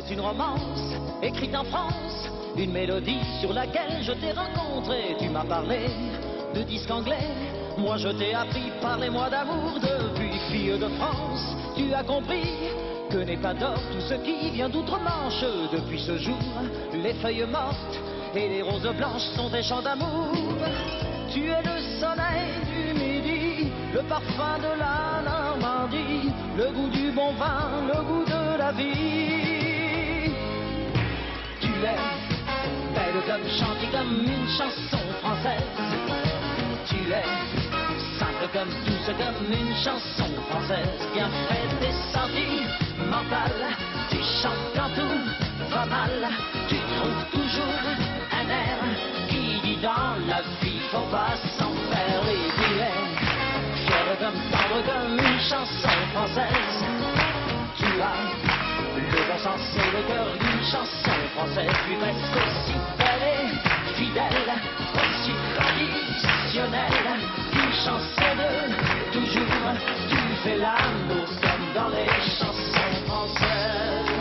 C'est une romance écrite en France, une mélodie sur laquelle je t'ai rencontré. Tu m'as parlé de disques anglais, moi je t'ai appris, parlez-moi d'amour. Depuis fille de France, tu as compris que n'est pas d'or tout ce qui vient d'outre-Manche. Depuis ce jour, les feuilles mortes et les roses blanches sont des chants d'amour. Tu es le soleil du midi, le parfum de la Normandie, le goût du bon vin, le goût de la vie. Tu es belle comme chantée comme une chanson française. Tu es simple comme douce comme une chanson française. Bien faite et sentimentale, tu chantes quand tout va mal. Tu trouves toujours un air qui dit dans la vie faut pas s'en faire. Et tu es fière comme tendre comme une chanson française. Tu as le bon sens et le cœur d'une chanson française. Tu restes aussi belle et fidèle, aussi traditionnelle qu'une chanson de toujours. Tu fais l'amour comme dans les chansons françaises.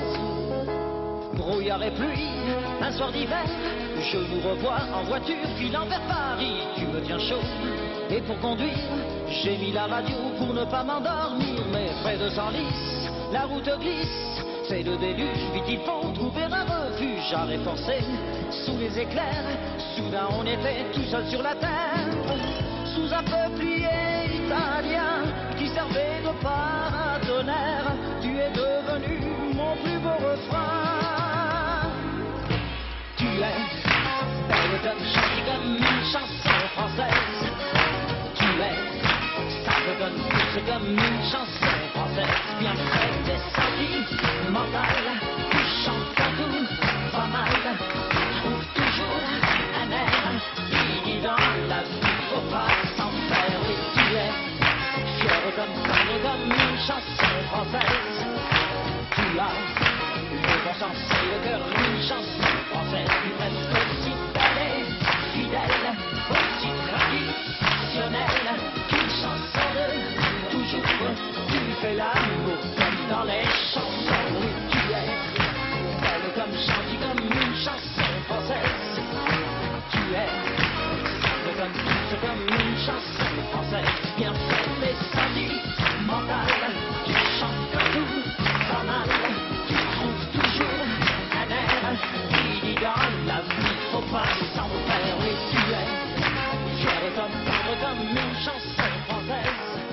Brouillard et pluie, un soir d'hiver, je nous revois en voiture filant vers Paris. Tu me tiens chaud et pour conduire, j'ai mis la radio pour ne pas m'endormir. Mais près de Senlis, la route glisse, c'est le déluge, vite il faut trouver un refuge. J'arrête forcé sous les éclairs, soudain on était tout seul sur la terre, sous un peuplier italien qui servait de paratonnerre. Tu es devenu mon plus beau refrain. Tu es belle comme chantée comme une chanson française. Tu es simple comme douce comme une chanson française. Bien faite et sentimentale, tu chantes quand tout va mal. Tu trouves toujours un air qui dit dans la vie faut pas s'en faire. Et tu es fière comme tendre comme une chanson française. Tu as le bon sens et le cœur d'une chanson française. Tu restes aussi belle et fidèle, aussi traditionnelle qu'une chanson de toujours. Tu fais l'amour comme dans les chansons. Oui, tu es belle comme chantée comme une chanson française. Tu es simple comme douce comme une chanson française. Bien faite et sentimentale, tu chantes comme tout va mal. Tu trouves toujours un air qui dit dans la vie faut pas s'en faire. Oui, tu es fière comme tendre comme une chanson française.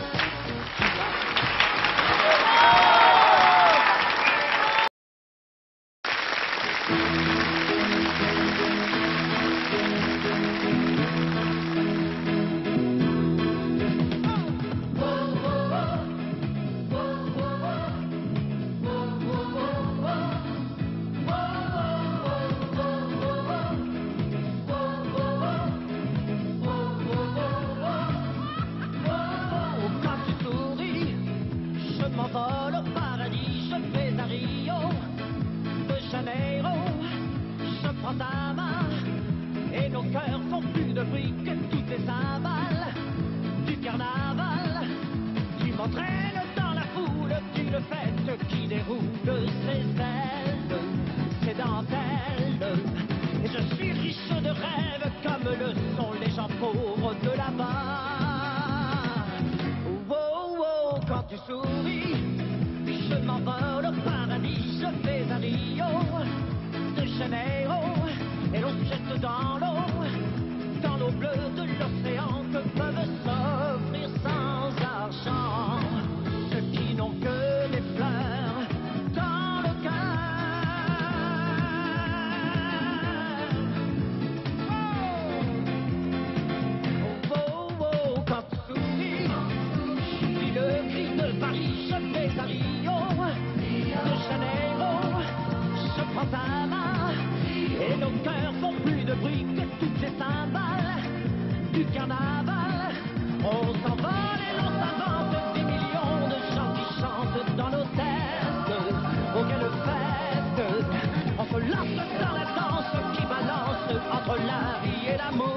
M'envole au paradis, je vais à Rio de Janeiro. Je prends ta main et nos cœurs font plus de bruit que toutes les cymbales du carnaval. Tu m'entraînes dans la foule d'une fête qui déroule ses ailes, ses dentelles. Et je suis riche de rêves comme le sont les gens pauvres de là-bas. Quand tu souris, je m'envole au paradis, je vais à Rio de Janeiro. Et l'on se jette dans l'eau bleue de l'océan que peuvent s'offrir sans argent ceux qui n'ont que des fleurs dans le cœur. Oh, oh, oh, quand tu souris, le cri de Paris, je vais à Rio de Janeiro. Je prends ta main et nos cœurs font plus de bruit que toutes les cymbales du carnaval. On s'envole et l'on s'invente des millions de gens qui chantent dans nos têtes. Oh, quelle fête! On se lance dans la danse qui balance entre la vie et l'amour.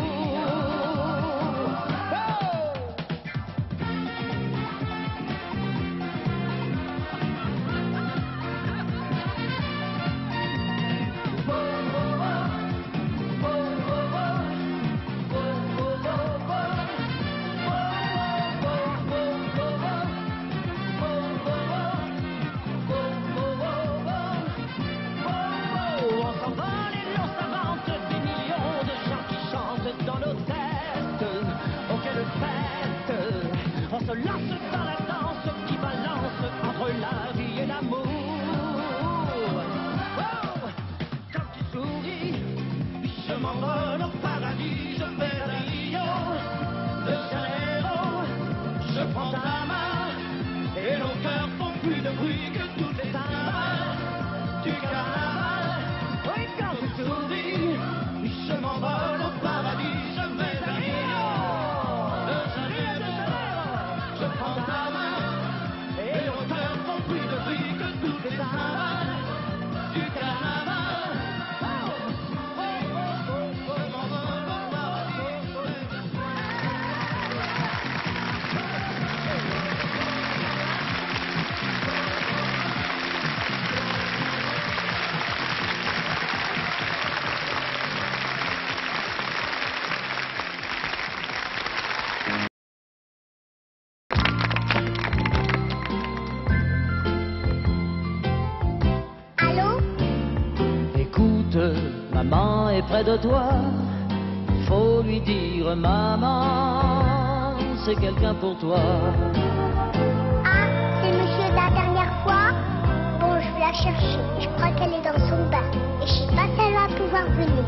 près de toi, faut lui dire maman, c'est quelqu'un pour toi. Ah, c'est le monsieur de la dernière fois? Bon, je vais la chercher. Je crois qu'elle est dans son bain. Et je sais pas si elle va pouvoir venir.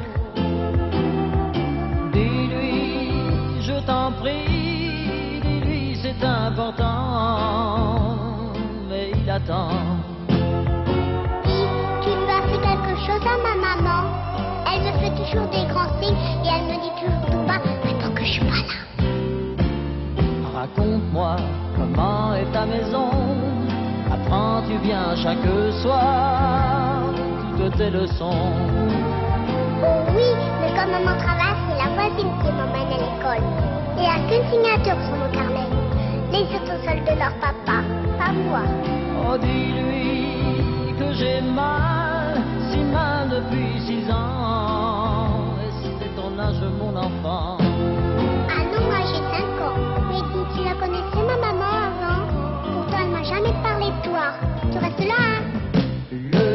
Dis-lui, je t'en prie, dis-lui c'est important, mais il attend. Tu dois faire quelque chose à ma maman. Elle me fait toujours des grands signes et elle me dit toujours tout bas, maintenant que je suis pas là. Raconte-moi comment est ta maison. Apprends-tu bien chaque soir toutes tes leçons? Oh oui, mais quand maman travaille, c'est la voisine qui m'emmène à l'école. Il n'y a qu'une signature sur mon carnet. Les autres sont seuls de leur papa, pas moi. Oh, dis-lui que j'ai mal, si mal depuis 6 ans. Et c'est ton âge, mon enfant. Ah non, moi j'ai 5 ans. Mais dis, tu la connaissais ma maman avant? Pourtant elle m'a jamais parlé de toi. Tu restes là, hein? Le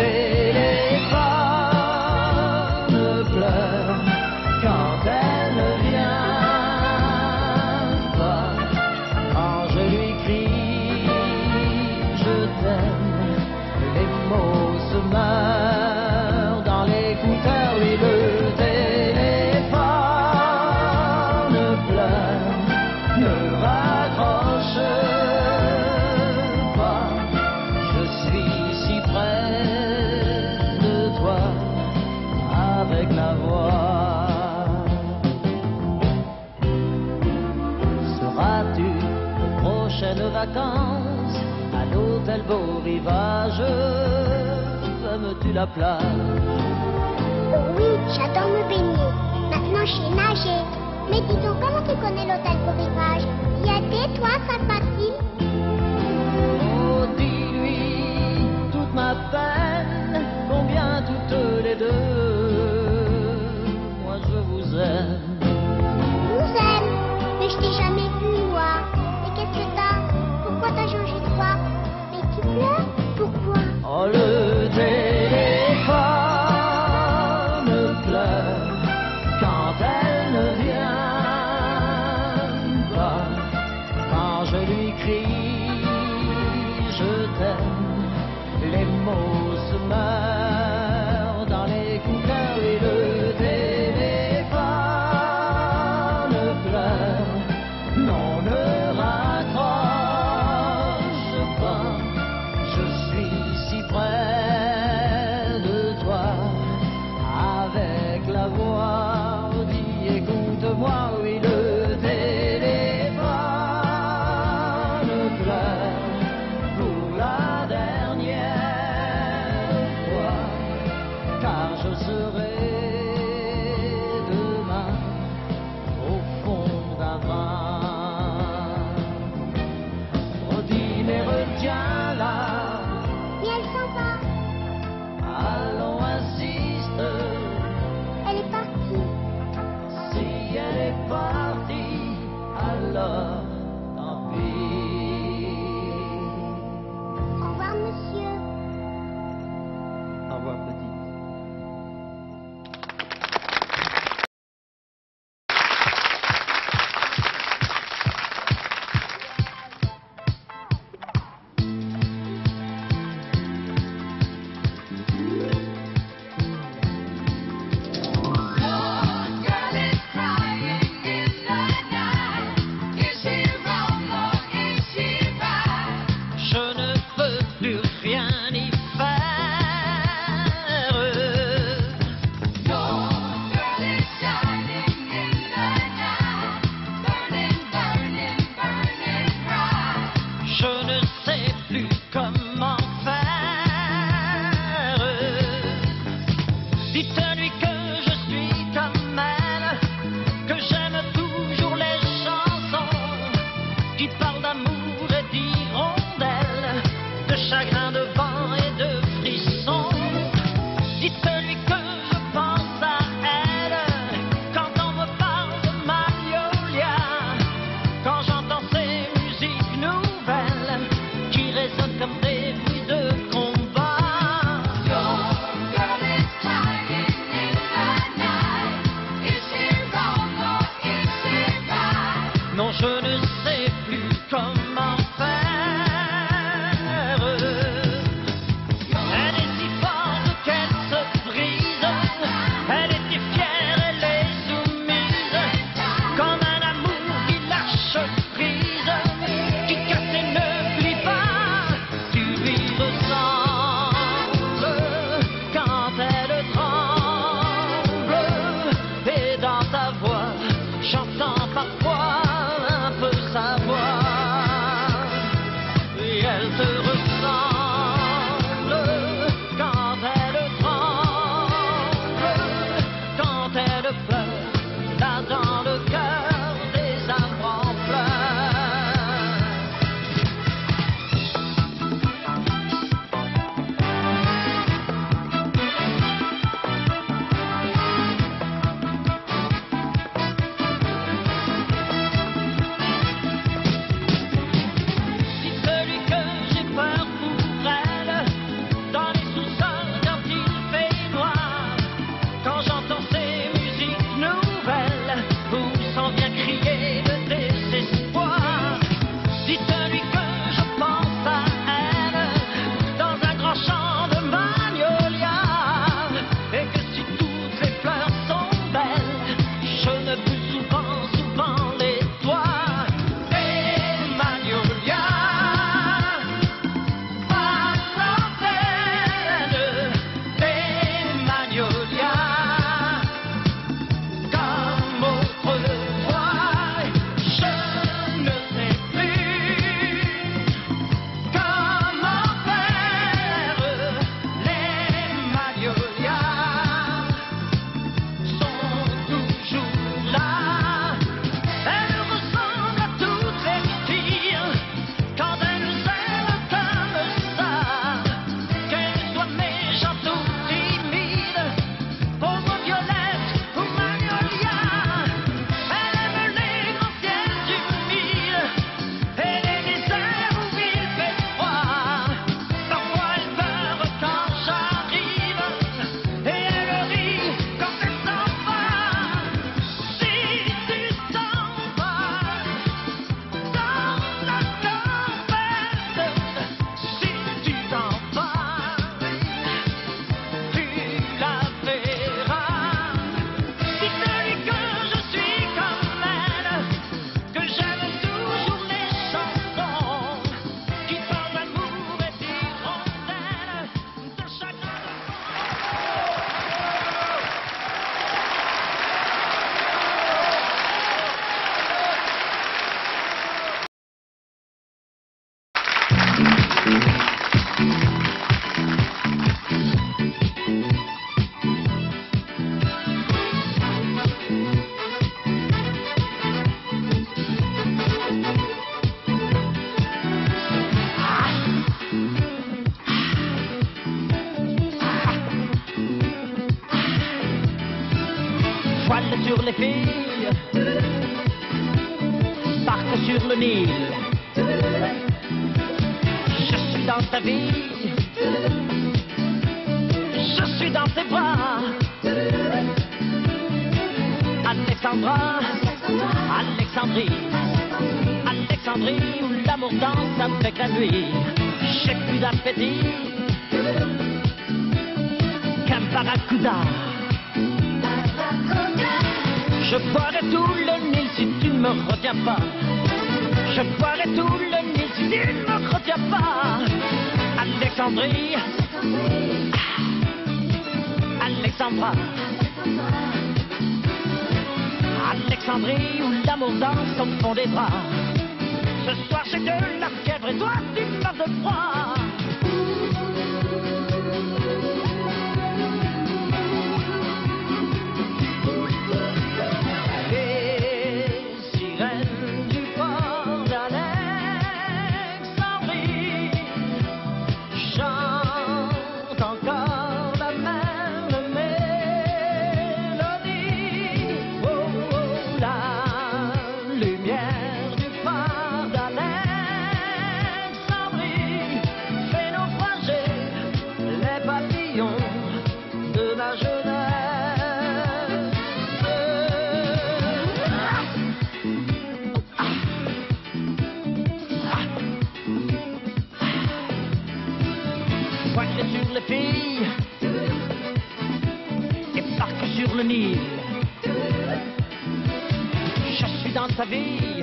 téléphone pleure quand elle ne vient pas. Quand je lui crie je t'aime, les mots se meurent dans l'écouteur. Oui, le téléphone pleure, ne raccroche pas. Je suis si près de toi avec la voix. Seras-tu aux prochaines vacances à l'hôtel Beau Rivage? Aimes-tu la plage? Oh oui, j'adore me baigner. Maintenant je sais nager. Mais dis donc, comment tu connais l'hôtel Beau Rivage? Y a-t-il, toi, ça facile? Oh, dis-lui toute ma peine, combien toutes les deux, moi je vous aime. Nous aime. Mais je t'ai jamais vu, moi. Mais qu'est-ce que t'as? Pourquoi t'as changé de voix? Mais tu pleures? Pourquoi? Oh, le téléphone pleure quand elle ne vient pas. Quand je lui crie je t'aime, les mots se meurent dans l'écouteur. Et le téléphone pleure, non, ne raccroche pas. Je suis si près de toi avec la voix. Dis, écoute-moi, oui, le téléphone pleure pour la dernière fois, car je serai demain au fond d'un bain. Oh, dis, mais retiens-la. Mais elle s'en va. Allons, insiste, Elle est partie. si elle est partie, alors tant pis. Au revoir, monsieur. Au revoir, petit. Je ne peux plus rien y faire. Je ne sais plus comment faire. Dites-lui que je suis comme elle, que j'aime toujours les chansons qui parlent d'amour et d'hirondelles, de chagrin, de vent et de frissons. Dites-lui que je pense à elle quand on me parle de Magnolia, quand j'entends ces musiques nouvelles qui te ressemble, quand elle tremble, quand elle pleure, là dans le cœur des arbres en voile sur les filles, barque sur le Nil. Je suis dans ta vie, je suis dans tes bras. Alexandra, Alexandrie, Alexandrie où l'amour danse avec la nuit. J'ai plus d'appétit qu'un barracuda. Je boirai tout le Nil si tu ne me retiens pas. Je boirai tout le Nil si tu ne me retiens pas. Alexandrie, Alexandra, Alexandrie où l'amour danse au fond des draps. Ce soir j'ai de la fièvre et toi tu meurs de froid. Sur les filles et barque sur le Nil. Je suis dans ta vie,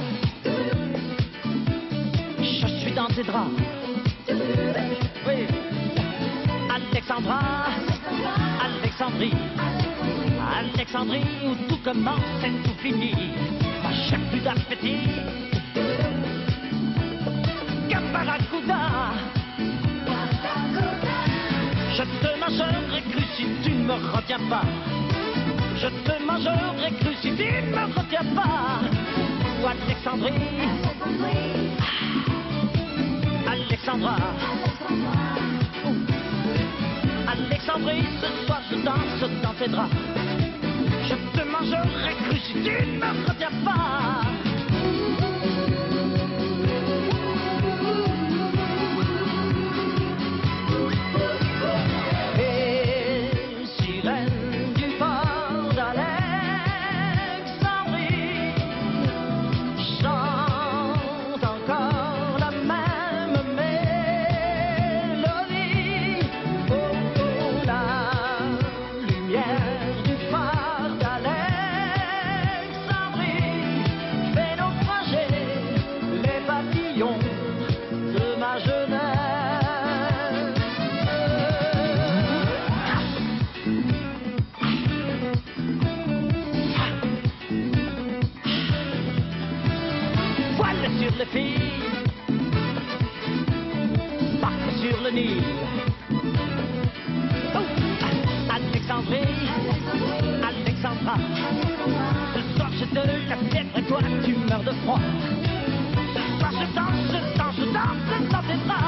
je suis dans tes draps. Oui. Alexandra, Alexandrie, Alexandrie où tout commence et tout finit. J'ai plus d'appétit qu'un barracuda. te mangerai cru si tu ne me retiens pas. Je te mangerai cru si tu ne me retiens pas. Ou Alexandrie, Alexandra, Alexandrie, ce soir je danse dans tes draps. Je te mangerai cru si tu ne me retiens pas. De ma jeunesse. Voile sur les filles, barque sur le Nil. Oh, Alexandrie, Alexandra, ce soir je te la fièvre et toi tu meurs de froid. Je danse dans tes bras.